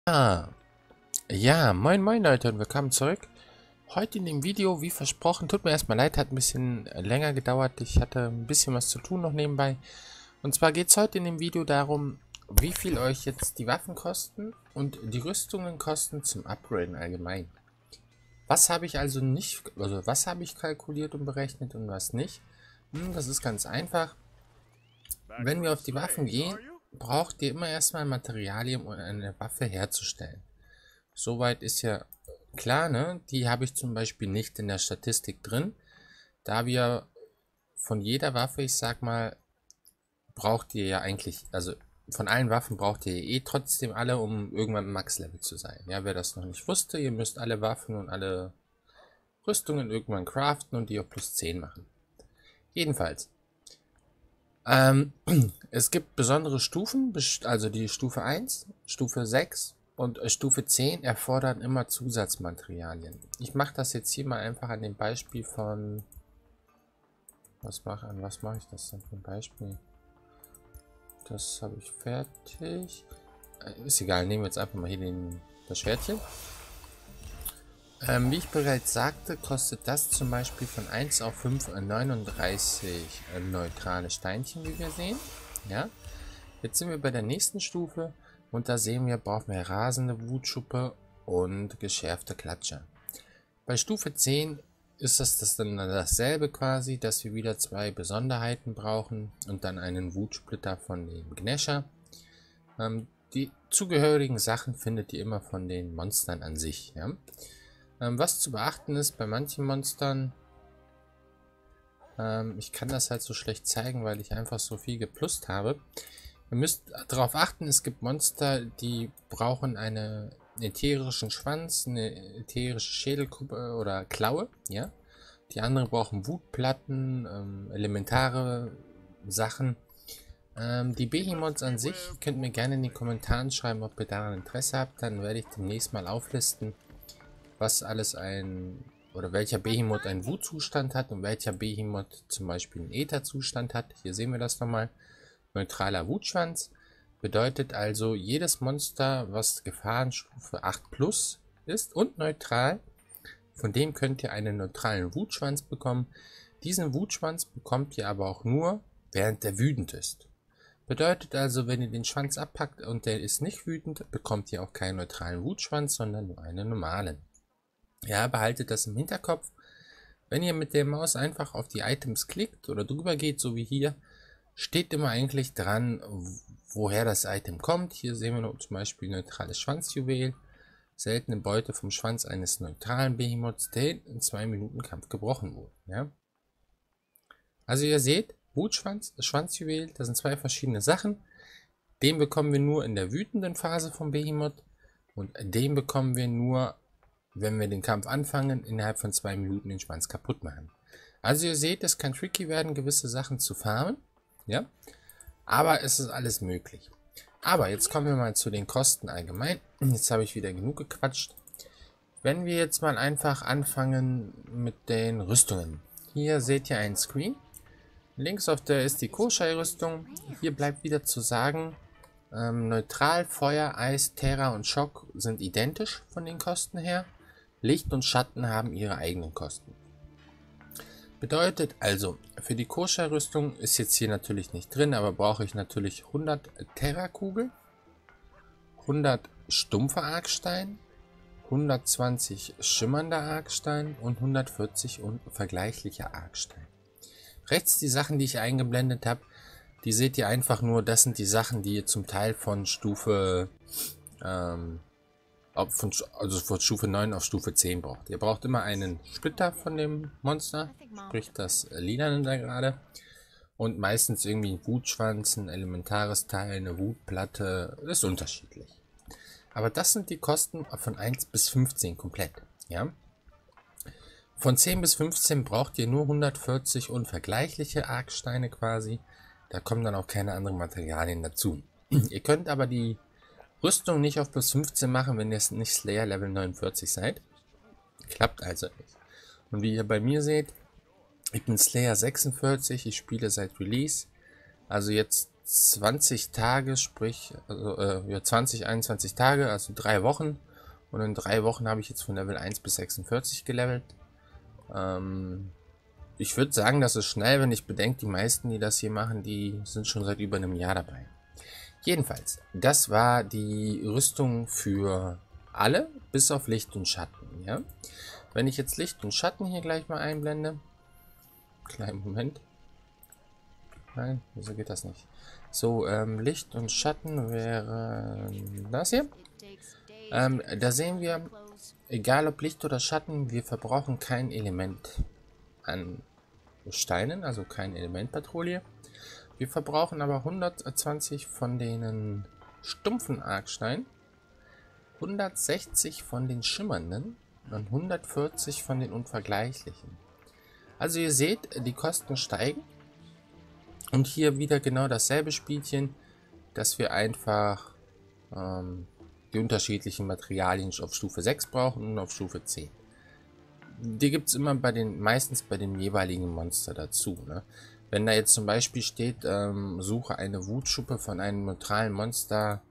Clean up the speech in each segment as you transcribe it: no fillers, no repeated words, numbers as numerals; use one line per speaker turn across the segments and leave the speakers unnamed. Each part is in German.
Ja, moin moin Leute und willkommen zurück. Heute in dem Video, wie versprochen, tut mir erstmal leid, hat ein bisschen länger gedauert. Ich hatte ein bisschen was zu tun noch nebenbei. Und zwar geht es heute in dem Video darum, wie viel euch jetzt die Waffen kosten und die Rüstungen kosten zum Upgraden allgemein. Was habe ich also nicht, also was habe ich kalkuliert und berechnet und was nicht? Das ist ganz einfach. Wenn wir auf die Waffen gehen, braucht ihr immer erstmal Materialien, um eine Waffe herzustellen. Soweit ist ja klar, ne? Die habe ich zum Beispiel nicht in der Statistik drin, da wir von jeder Waffe, ich sag mal, braucht ihr ja eigentlich, also von allen Waffen braucht ihr eh trotzdem alle, um irgendwann im Max-Level zu sein. Ja, wer das noch nicht wusste, ihr müsst alle Waffen und alle Rüstungen irgendwann craften und die auf plus 10 machen. Jedenfalls, ähm, es gibt besondere Stufen, also die Stufe 1, Stufe 6 und Stufe 10 erfordern immer Zusatzmaterialien. Ich mache das jetzt hier mal einfach an dem Beispiel von... Was mache ich das denn für ein Beispiel? Das habe ich fertig. Ist egal, nehmen wir jetzt einfach mal hier das Schwertchen. Wie ich bereits sagte, kostet das zum Beispiel von 1 auf 5 39 neutrale Steinchen, wie wir sehen. Ja. Jetzt sind wir bei der nächsten Stufe und da sehen wir, brauchen wir rasende Wutschuppe und geschärfte Klatscher. Bei Stufe 10 ist das dann dasselbe quasi, dass wir wieder zwei Besonderheiten brauchen und dann einen Wutsplitter von dem Gnäscher. Die zugehörigen Sachen findet ihr immer von den Monstern an sich. Ja? Was zu beachten ist bei manchen Monstern, ich kann das halt so schlecht zeigen, weil ich einfach so viel geplust habe. Ihr müsst darauf achten, es gibt Monster, die brauchen einen ätherischen Schwanz, eine ätherische Schädelkuppe oder Klaue, ja. Die anderen brauchen Wutplatten, elementare Sachen. Die Behemoths an sich könnt ihr mir gerne in die Kommentare schreiben, ob ihr daran Interesse habt. Dann werde ich demnächst mal auflisten, was alles oder welcher Behemoth einen Wutzustand hat und welcher Behemoth zum Beispiel einen Ätherzustand hat. Hier sehen wir das nochmal. Neutraler Wutschwanz bedeutet also, jedes Monster, was Gefahrenstufe 8 plus ist und neutral, von dem könnt ihr einen neutralen Wutschwanz bekommen. Diesen Wutschwanz bekommt ihr aber auch nur, während der wütend ist. Bedeutet also, wenn ihr den Schwanz abpackt und der ist nicht wütend, bekommt ihr auch keinen neutralen Wutschwanz, sondern nur einen normalen. Ja, behaltet das im Hinterkopf. Wenn ihr mit der Maus einfach auf die Items klickt oder drüber geht, so wie hier, steht immer eigentlich dran, woher das Item kommt. Hier sehen wir noch zum Beispiel neutrales Schwanzjuwel. Seltene Beute vom Schwanz eines neutralen Behemoths, der in 2 Minuten Kampf gebrochen wurde. Ja? Also ihr seht, Wutschwanz, Schwanzjuwel, das sind zwei verschiedene Sachen. Den bekommen wir nur in der wütenden Phase vom Behemoth und den bekommen wir nur, wenn wir den Kampf anfangen, innerhalb von 2 Minuten den Schwanz kaputt machen. Also ihr seht, es kann tricky werden, gewisse Sachen zu farmen. Ja, aber es ist alles möglich. Aber jetzt kommen wir mal zu den Kosten allgemein. Jetzt habe ich wieder genug gequatscht. Wenn wir jetzt mal einfach anfangen mit den Rüstungen. Hier seht ihr einen Screen. Links auf der ist die Koschei-Rüstung. Hier bleibt wieder zu sagen, Neutral, Feuer, Eis, Terra und Schock sind identisch von den Kosten her. Licht und Schatten haben ihre eigenen Kosten. Bedeutet also, für die Koschei-Rüstung ist jetzt hier natürlich nicht drin, aber brauche ich natürlich 100 Terra-Kugel, 100 stumpfer Argstein, 120 schimmernder Argstein und 140 vergleichlicher Argstein. Rechts die Sachen, die ich eingeblendet habe, die seht ihr einfach nur, das sind die Sachen, die ihr zum Teil von Stufe von Stufe 9 auf Stufe 10 braucht. Ihr braucht immer einen Splitter von dem Monster, sprich das Lilane da gerade. Und meistens irgendwie ein Wutschwanz, ein elementares Teil, eine Wutplatte, das ist unterschiedlich. Aber das sind die Kosten von 1 bis 15 komplett. Ja? Von 10 bis 15 braucht ihr nur 140 unvergleichliche Argsteine quasi. Da kommen dann auch keine anderen Materialien dazu. Ihr könnt aber die Rüstung nicht auf plus 15 machen, wenn ihr nicht Slayer Level 49 seid. Klappt also nicht. Und wie ihr bei mir seht, ich bin Slayer 46, ich spiele seit Release. Also jetzt 20 Tage, sprich, also, ja, 20, 21 Tage, also 3 Wochen. Und in 3 Wochen habe ich jetzt von Level 1 bis 46 gelevelt. Ich würde sagen, das ist schnell, wenn ich bedenke, die meisten, die das hier machen, die sind schon seit über einem Jahr dabei. Jedenfalls, das war die Rüstung für alle, bis auf Licht und Schatten. Ja? Wenn ich jetzt Licht und Schatten hier gleich mal einblende. Kleinen Moment. Nein, wieso geht das nicht? So, Licht und Schatten wäre das hier. Da sehen wir, egal ob Licht oder Schatten, wir verbrauchen kein Element an Steinen, also keine Elementpatrouille. Wir verbrauchen aber 120 von den stumpfen Arcsteinen, 160 von den schimmernden und 140 von den unvergleichlichen. Also ihr seht, die Kosten steigen. Und hier wieder genau dasselbe Spielchen, dass wir einfach die unterschiedlichen Materialien auf Stufe 6 brauchen und auf Stufe 10. Die gibt es immer meistens bei dem jeweiligen Monster dazu. Ne? Wenn da jetzt zum Beispiel steht, suche eine Wutschuppe von einem neutralen Monster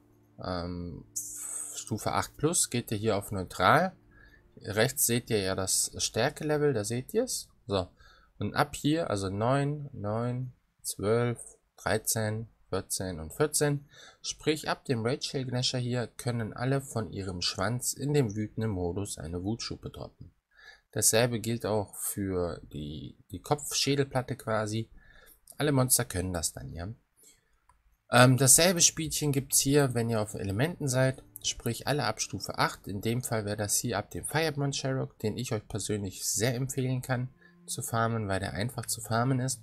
Stufe 8 plus, geht ihr hier auf neutral. Rechts seht ihr ja das Stärke-Level, da seht ihr es. So, und ab hier, also 9, 9, 12, 13, 14 und 14, sprich ab dem Rachel Gnasher hier, können alle von ihrem Schwanz in dem wütenden Modus eine Wutschuppe droppen. Dasselbe gilt auch für die Kopfschädelplatte quasi. Alle Monster können das dann, ja. Dasselbe Spielchen gibt es hier, wenn ihr auf Elementen seid, sprich alle ab Stufe 8. In dem Fall wäre das hier ab dem Firebond Sherrock, den ich euch persönlich sehr empfehlen kann zu farmen, weil der einfach zu farmen ist.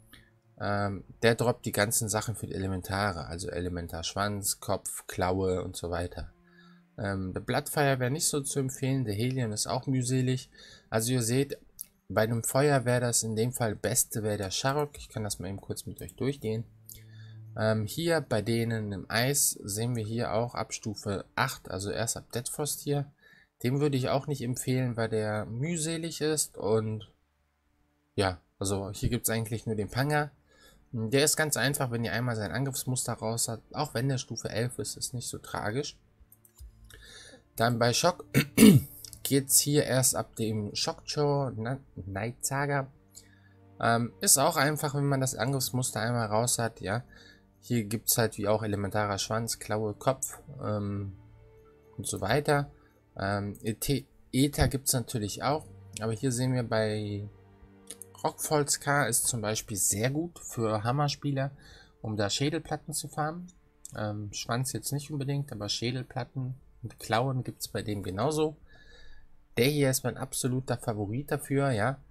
Der droppt die ganzen Sachen für die Elementare, also Elementar Schwanz, Kopf, Klaue und so weiter. Der Bloodfire wäre nicht so zu empfehlen, der Helion ist auch mühselig. Also ihr seht, bei dem Feuer wäre das in dem Fall beste wäre der Sharrock. Ich kann das mal eben kurz mit euch durchgehen. Hier bei denen im Eis sehen wir hier auch ab Stufe 8, also erst ab Deadfrost hier. Dem würde ich auch nicht empfehlen, weil der mühselig ist und ja, also hier gibt es eigentlich nur den Panga. Der ist ganz einfach, wenn ihr einmal sein Angriffsmuster raus hat, auch wenn der Stufe 11 ist, ist nicht so tragisch. Dann bei Schock geht es hier erst ab dem Shockjaw Night Saga. Ist auch einfach, wenn man das Angriffsmuster einmal raus hat, ja. Hier gibt es halt wie auch elementarer Schwanz, Klaue, Kopf und so weiter. Ether gibt es natürlich auch, aber hier sehen wir bei Rockfalls K ist zum Beispiel sehr gut für Hammerspieler, um da Schädelplatten zu farmen. Schwanz jetzt nicht unbedingt, aber Schädelplatten und Klauen gibt es bei dem genauso. Der hier ist mein absoluter Favorit dafür, ja.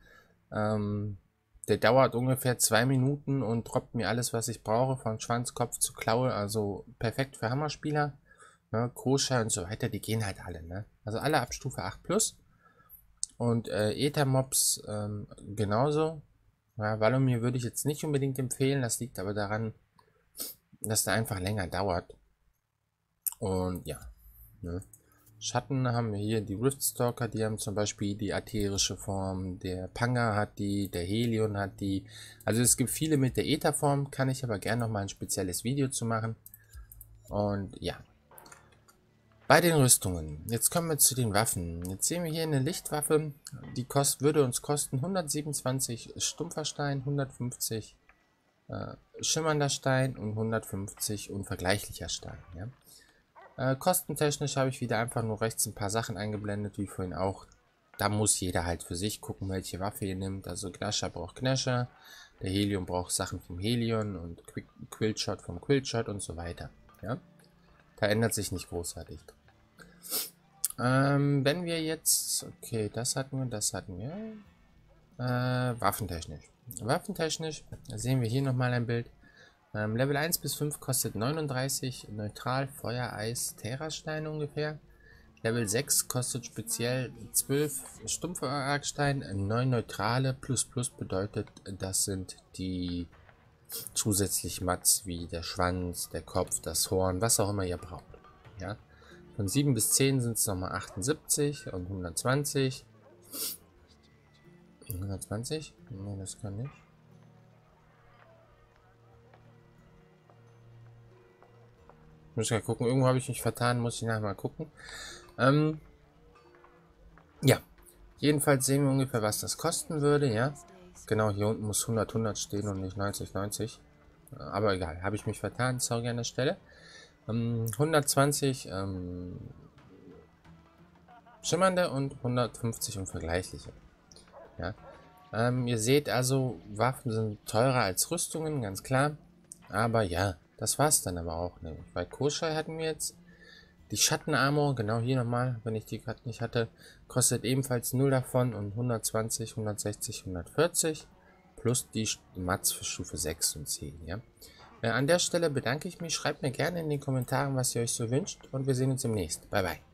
Der dauert ungefähr 2 Minuten und droppt mir alles, was ich brauche, von Schwanz, Kopf zu Klaue. Also perfekt für Hammerspieler. Ne, Koscher und so weiter, die gehen halt alle. Ne? Also alle ab Stufe 8 plus. Und Ether-Mobs genauso. Ja, Valomir würde ich jetzt nicht unbedingt empfehlen. Das liegt aber daran, dass der einfach länger dauert. Und ja. Ne? Schatten haben wir hier die Riftstalker, die haben zum Beispiel die ätherische Form, der Panga hat die, der Helion hat die. Also es gibt viele mit der Ätherform, kann ich aber gerne noch mal ein spezielles Video zu machen. Und ja. Bei den Rüstungen, jetzt kommen wir zu den Waffen. Jetzt sehen wir hier eine Lichtwaffe, die würde uns kosten 127 stumpfer Stein, 150 schimmernder Stein und 150 unvergleichlicher Stein. Ja? Kostentechnisch habe ich wieder einfach nur rechts ein paar Sachen eingeblendet, wie vorhin auch. Da muss jeder halt für sich gucken, welche Waffe ihr nimmt. Also Gnasher braucht Gnasher, der Helion braucht Sachen vom Helion und Quillshot vom Quillshot und so weiter. Ja? Da ändert sich nicht großartig. Wenn wir jetzt... Okay, das hatten wir. Waffentechnisch. Waffentechnisch sehen wir hier nochmal ein Bild. Level 1 bis 5 kostet 39 neutral, Feuer, Eis, Terrastein ungefähr. Level 6 kostet speziell 12 stumpfe Arcstein, 9 neutrale, plus bedeutet, das sind die zusätzlich Mats wie der Schwanz, der Kopf, das Horn, was auch immer ihr braucht. Ja? Von 7 bis 10 sind es nochmal 78 und 120. 120? Ne, das kann nicht. muss ja gucken. Irgendwo habe ich mich vertan, muss ich nachher mal gucken. Ja, jedenfalls sehen wir ungefähr, was das kosten würde, ja. Genau, hier unten muss 100 stehen und nicht 90. Aber egal, habe ich mich vertan, sorry an der Stelle. 120 schimmernde und 150 unvergleichliche. Ja. Ihr seht also, Waffen sind teurer als Rüstungen, ganz klar. Aber ja, das war's dann aber auch. Nämlich bei Koschei hatten wir jetzt die Schattenarmor, genau hier nochmal, wenn ich die gerade nicht hatte, kostet ebenfalls 0 davon und 120, 160, 140 plus die Mats für Stufe 6 und 10. Ja? An der Stelle bedanke ich mich, schreibt mir gerne in den Kommentaren, was ihr euch so wünscht und wir sehen uns demnächst. Bye bye.